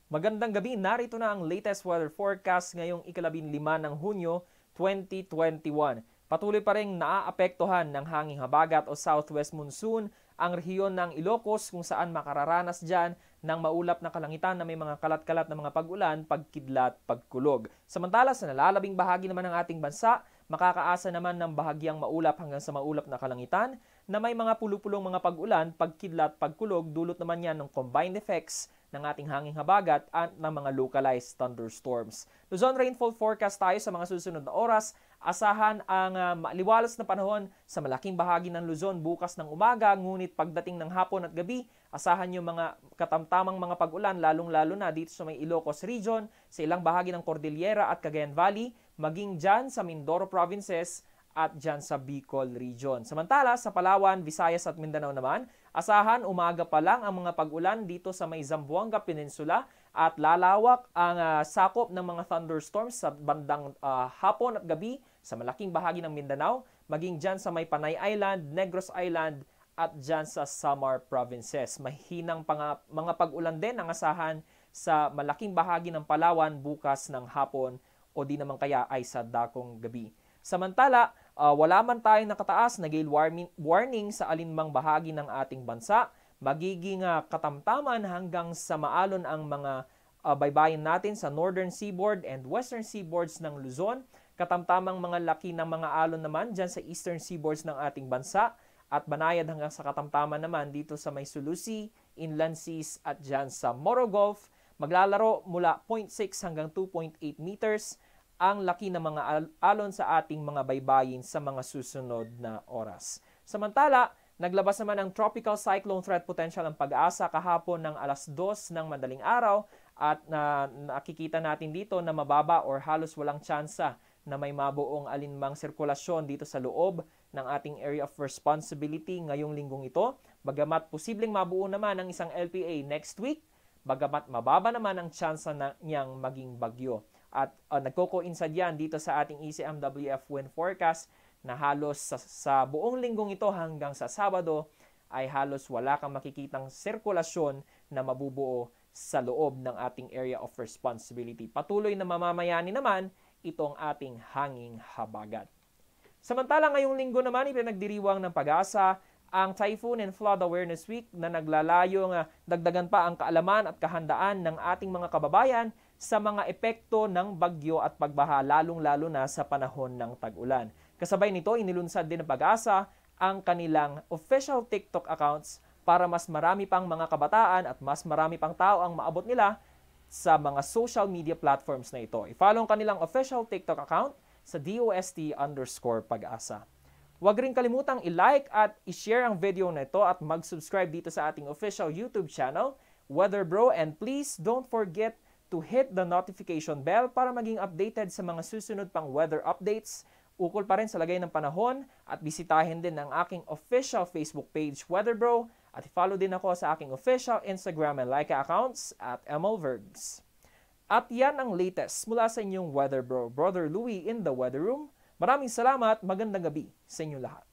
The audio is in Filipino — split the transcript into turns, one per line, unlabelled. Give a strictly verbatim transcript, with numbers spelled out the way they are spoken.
Magandang gabi, narito na ang latest weather forecast ngayong ikalabing lima ng Hunyo twenty twenty-one. Patuloy pa rin naaapektuhan ng hanging habagat o southwest monsoon ang rehiyon ng Ilocos kung saan makararanas dyan ng maulap na kalangitan na may mga kalat-kalat na mga pag-ulan, pagkidlat, pagkulog. Samantala sa nalalabing bahagi naman ng ating bansa, makakaasa naman ng bahagyang maulap hanggang sa maulap na kalangitan na may mga pulupulong mga pag-ulan, pagkidlat, pagkulog, dulot naman yan ng combined effects ng ating hanging habagat at ng mga localized thunderstorms. Luzon rainfall forecast tayo sa mga susunod na oras. Asahan ang uh, maliwalas na panahon sa malaking bahagi ng Luzon bukas ng umaga, ngunit pagdating ng hapon at gabi, asahan yung mga katamtamang mga pag-ulan lalong-lalo na dito sa may Ilocos region, sa ilang bahagi ng Cordillera at Cagayan Valley, maging dyan sa Mindoro provinces at dyan sa Bicol region. Samantala, sa Palawan, Visayas at Mindanao naman, asahan umaga pa lang ang mga pag-ulan dito sa may Zamboanga Peninsula at lalawak ang uh, sakop ng mga thunderstorms sa bandang uh, hapon at gabi sa malaking bahagi ng Mindanao, maging dyan sa may Panay Island, Negros Island at dyan sa Samar provinces. Mahinang pang, mga pag-ulan din ang asahan sa malaking bahagi ng Palawan bukas ng hapon o di naman kaya ay sa dakong gabi. Samantala, uh, wala man tayong nakataas na gale warning, warning sa alinmang bahagi ng ating bansa, magiging uh, katamtaman hanggang sa maalon ang mga uh, baybayin natin sa northern seaboard and western seaboards ng Luzon, katamtamang mga laki ng mga alon naman dyan sa eastern seaboards ng ating bansa, at banayad hanggang sa katamtaman naman dito sa may Sulusi, Inland Seas at dyan sa Moro Gulf, maglalaro mula zero point six hanggang two point eight meters, ang laki ng mga alon sa ating mga baybayin sa mga susunod na oras. Samantala, naglabas naman ang Tropical Cyclone Threat Potential ang Pag-asa kahapon ng alas dos ng madaling araw at na, nakikita natin dito na mababa or halos walang tsansa na may mabuong alinmang sirkulasyon dito sa loob ng ating area of responsibility ngayong linggong ito. Bagamat posibleng mabuo naman ang isang L P A next week, bagamat mababa naman ang tsansa na niyang maging bagyo. At uh, nagko-coincide yan dito sa ating E C M W F wind forecast na halos sa, sa buong linggong ito hanggang sa Sabado ay halos wala kang makikitang sirkulasyon na mabubuo sa loob ng ating area of responsibility. Patuloy na mamamayani naman itong ating hanging habagat. Samantala ngayong linggo naman ipinagdiriwang ng Pag-asa ang Typhoon and Flood Awareness Week na naglalayong uh, dagdagan pa ang kaalaman at kahandaan ng ating mga kababayan sa mga epekto ng bagyo at pagbaha lalong-lalo na sa panahon ng tag-ulan. Kasabay nito, inilunsad din ng Pag-asa ang kanilang official TikTok accounts para mas marami pang mga kabataan at mas marami pang tao ang maabot nila sa mga social media platforms na ito. I-follow ang kanilang official TikTok account sa D O S T underscore Pag-asa. Huwag rin kalimutang i-like at i-share ang video na ito at mag-subscribe dito sa ating official YouTube channel, Weather Bro, and please don't forget to hit the notification bell para maging updated sa mga susunod pang weather updates, ukol pa rin sa lagay ng panahon, at bisitahin din ang aking official Facebook page, Weather Bro, at i-follow din ako sa aking official Instagram and Laika accounts at MLVergs. At yan ang latest mula sa inyong Weather Bro, Brother Louie in the Weather Room. Maraming salamat, magandang gabi sa inyo lahat.